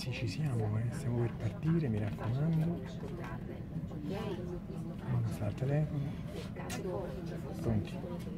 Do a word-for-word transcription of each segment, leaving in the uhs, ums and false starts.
Ragazzi, ci siamo, eh? Stiamo per partire, mi raccomando. Non sta il telefono. Pronti?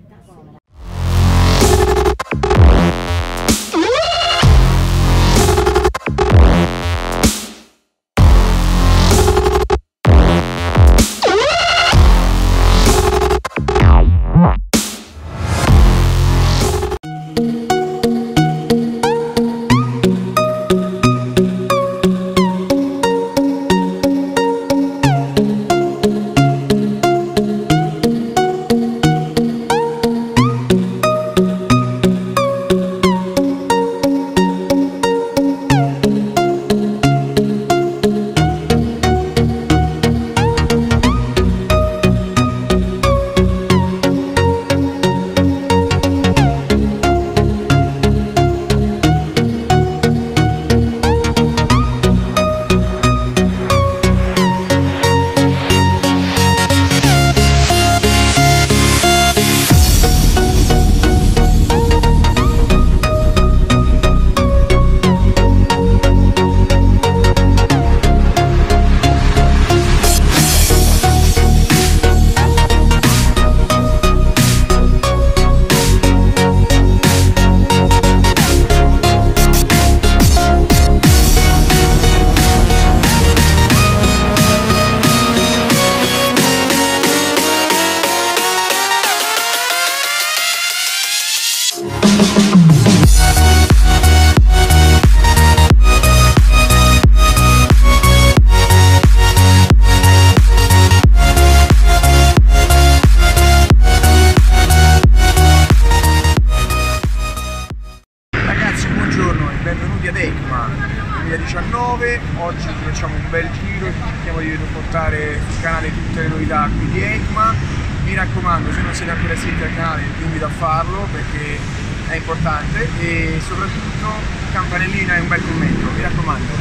Benvenuti ad EICMA duemiladiciannove, oggi facciamo un bel giro, cerchiamo di portare sul canale tutte le novità qui di EICMA. Mi raccomando, se non siete ancora iscritti al canale vi invito a farlo perché è importante e soprattutto campanellina e un bel commento, mi raccomando.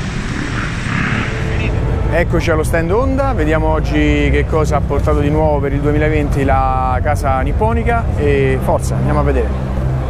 Eccoci allo stand Honda, vediamo oggi che cosa ha portato di nuovo per il duemilaventi la casa nipponica e forza, andiamo a vedere.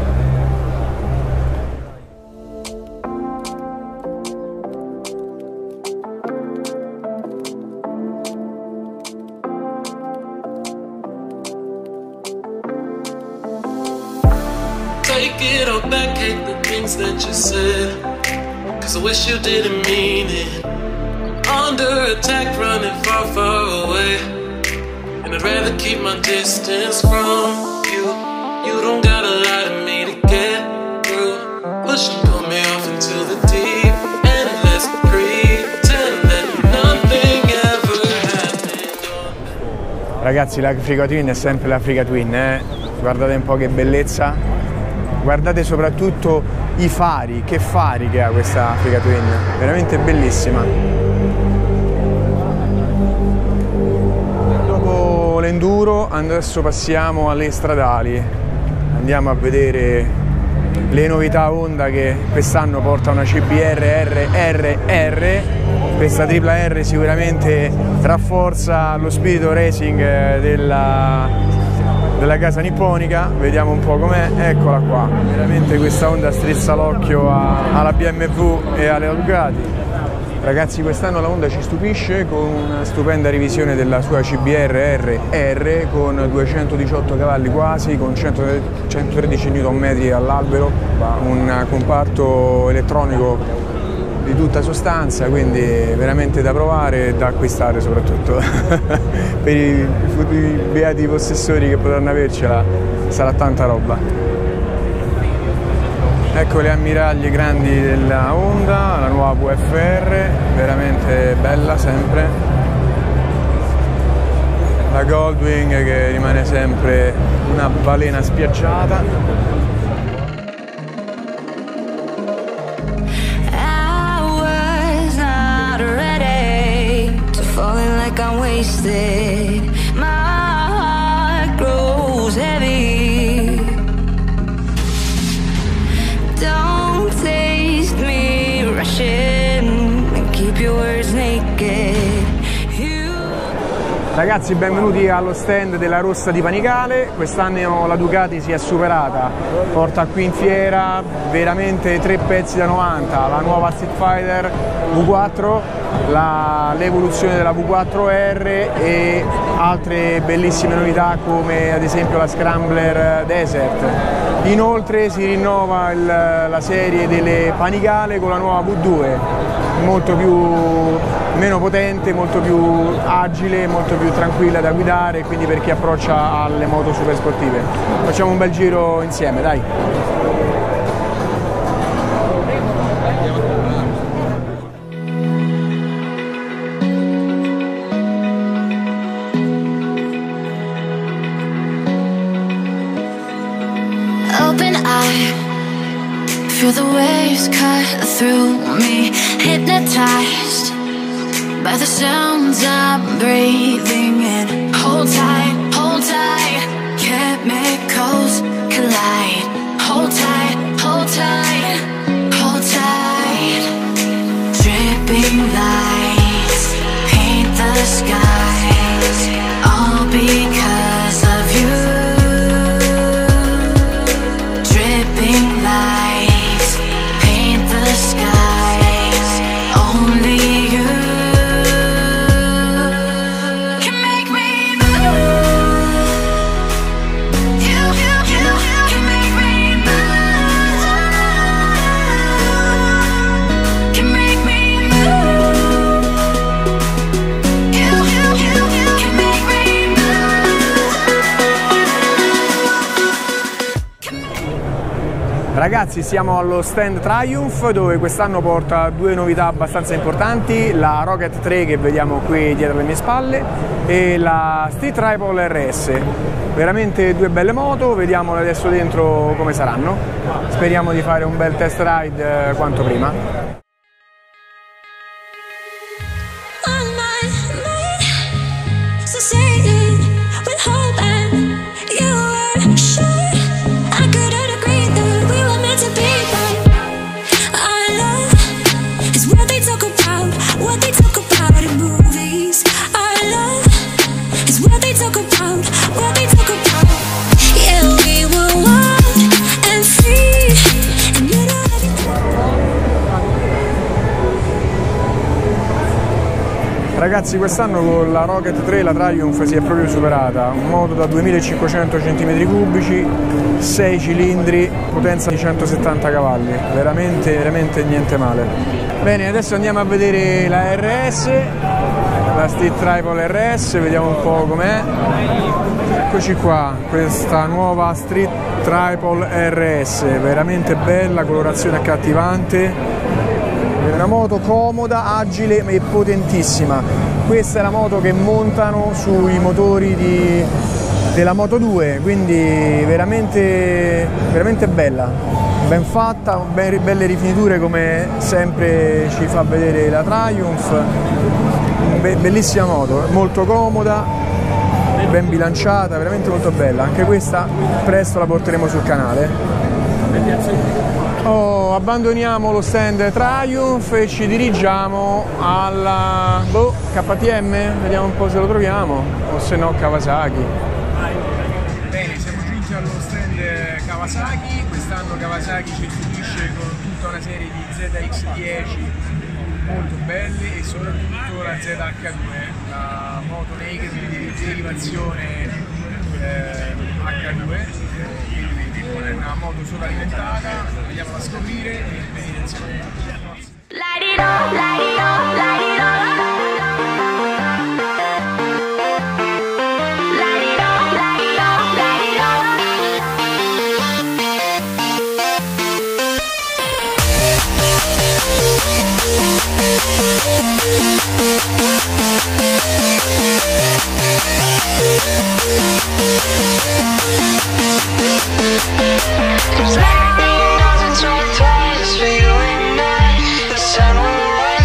Take it all back, hate the things that you said, cause I wish you didn't mean it. Under attack, running far, far away, and I'd rather keep my distance from you. You don't gotta lie to me to get through. Push and pull me off into the deep, and let's pretend that nothing ever happened. Ragazzi, l'Africa Twin è sempre l'Africa Twin, eh? Guardate un po' che bellezza. Guardate soprattutto i fari, che fari che ha questa Africa Twin, veramente bellissima. Dopo l'enduro adesso passiamo alle stradali, andiamo a vedere le novità Honda che quest'anno porta una C B R R R R. Questa tripla R sicuramente rafforza lo spirito racing della della casa nipponica. Vediamo un po' com'è, eccola qua, veramente questa Honda strizza l'occhio alla B M W e alle Ducati. Ragazzi, quest'anno la Honda ci stupisce con una stupenda revisione della sua C B R R R con duecentodiciotto cavalli quasi, con centotredici newton metri all'albero, un comparto elettronico di tutta sostanza, quindi veramente da provare e da acquistare soprattutto per i futuri beati possessori che potranno avercela, sarà tanta roba. Ecco le ammiraglie grandi della Honda, la nuova V F R, veramente bella sempre, la Goldwing che rimane sempre una balena spiaggiata. I'm wasted, my heart grows heavy. Don't taste me rushing and keep your words naked. You... Ragazzi, benvenuti allo stand della Rossa di Panicale. Quest'anno la Ducati si è superata, porta qui in fiera veramente tre pezzi da novanta, la nuova Street Fighter V quattro, l'evoluzione della V quattro R e altre bellissime novità come ad esempio la Scrambler Desert. Inoltre si rinnova il, la serie delle Panicale con la nuova V due, molto più meno potente, molto più agile, molto più tranquilla da guidare, quindi per chi approccia alle moto super sportive. Facciamo un bel giro insieme, dai! Open eye, feel the waves cut through me, hypnotized by the sounds I'm breathing in. Hold tight, hold tight, chemicals collide. Hold tight, hold tight, hold tight. Dripping lights paint the skies, all because of you. Dripping lights paint the skies, only you. Ragazzi, siamo allo stand Triumph dove quest'anno porta due novità abbastanza importanti, la Rocket tre che vediamo qui dietro le mie spalle e la Street Triple R S. Veramente due belle moto, vediamole adesso dentro come saranno. Speriamo di fare un bel test ride quanto prima. Ragazzi, quest'anno con la Rocket tre la Triumph si è proprio superata, un moto da duemilacinquecento centimetri cubici, sei cilindri, potenza di centosettanta cavalli, veramente, veramente niente male. Bene, adesso andiamo a vedere la R S, la Street Triple R S, vediamo un po' com'è. Eccoci qua, questa nuova Street Triple R S, veramente bella, colorazione accattivante. È una moto comoda, agile e potentissima. Questa è la moto che montano sui motori di, della Moto due, quindi veramente, veramente bella, ben fatta, ben, belle rifiniture come sempre ci fa vedere la Triumph. Be, bellissima moto, molto comoda, ben bilanciata, veramente molto bella. Anche questa presto la porteremo sul canale. Oh, abbandoniamo lo stand Triumph e ci dirigiamo alla boh, K T M, vediamo un po' se lo troviamo, o se no Kawasaki. Bene, siamo giunti allo stand Kawasaki. Quest'anno Kawasaki ci esibisce con tutta una serie di Z X dieci molto belle e soprattutto la Z H due, la moto naked di derivazione eh, H due. È una moto sovralimentata, andiamo a scoprire e venire insieme. Light it up, light it up, light it up. Light it up, light it up, light it There's everything else that's right twice for you and I. The sun will rise.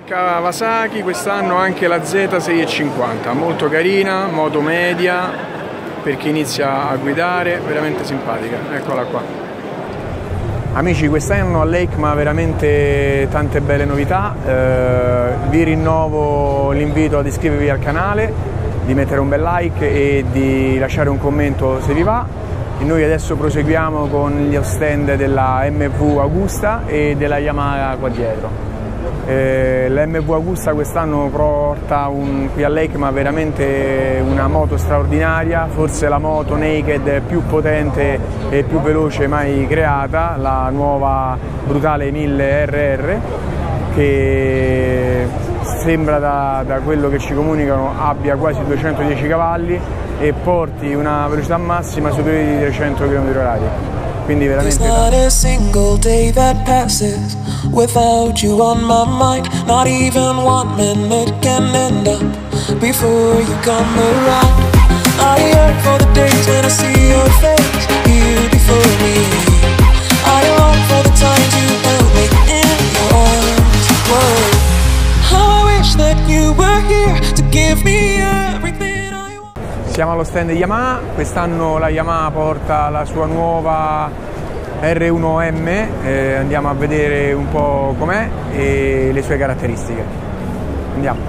Kawasaki quest'anno anche la Z seicentocinquanta, molto carina, moto media per chi inizia a guidare, veramente simpatica, eccola qua. Amici, quest'anno all'EICMA veramente tante belle novità, eh, vi rinnovo l'invito ad iscrivervi al canale, di mettere un bel like e di lasciare un commento se vi va. E noi adesso proseguiamo con gli stand della M V Agusta e della Yamaha qua dietro. Eh, la M V Agusta quest'anno porta un, qui all'EICMA veramente una moto straordinaria, forse la moto naked più potente e più veloce mai creata, la nuova Brutale mille R R, che sembra da, da quello che ci comunicano abbia quasi duecentodieci cavalli e porti una velocità massima superiore di trecento chilometri orari. Quindi veramente not a single day that passes without you on my mind. Not even one minute can end up before you come around. I yearn for the days when I see your face here before me. I long for the times you held me in your arms. Whoa. How I wish that you were here to give me everything I want. Siamo allo stand Yamaha, quest'anno la Yamaha porta la sua nuova R uno M, eh, andiamo a vedere un po' com'è e le sue caratteristiche. Andiamo.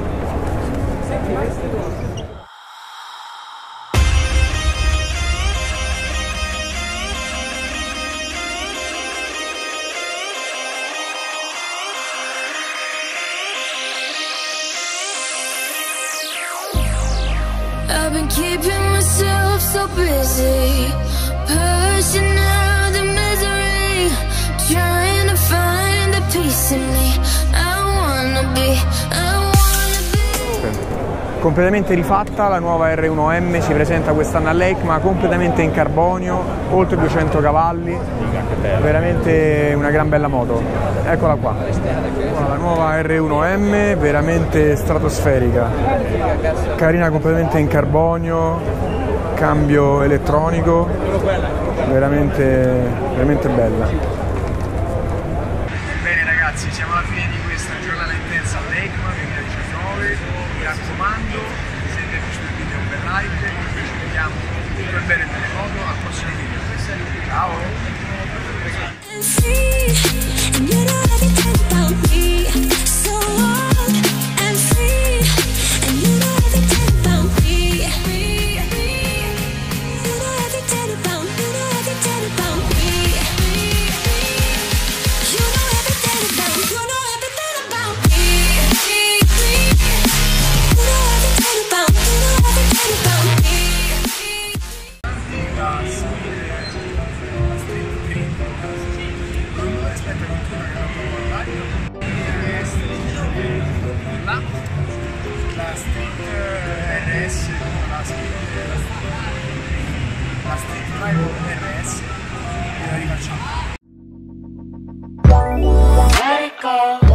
I've been keeping myself so busy, pushing out the misery, trying to find the peace in me. I wanna be, I wanna be. Completamente rifatta la nuova R uno M, si presenta quest'anno all'EICMA, completamente in carbonio, oltre duecento cavalli, veramente una gran bella moto. Eccola qua, la nuova R uno M, veramente stratosferica, carina, completamente in carbonio, cambio elettronico, veramente, veramente bella. Bene ragazzi, siamo alla fine di questa giornata intensa all'EICMA duemiladiciannove, mi raccomando, se vi è piaciuto il video un bel like, noi ci vediamo tutto il bene delle moto al prossimo video. Ciao! La Street R S, la Street, la Street Drive R S, e la rifacciamo. Let it go.